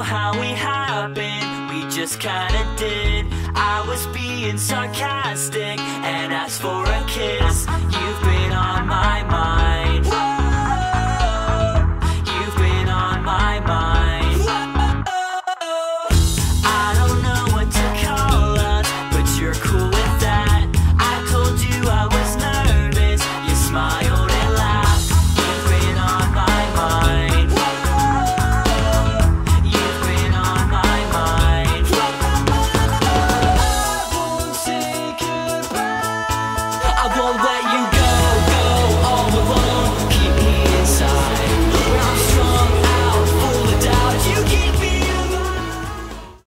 how we happened, we just kinda did. I was being sarcastic and asked for a kiss. You've been on my mind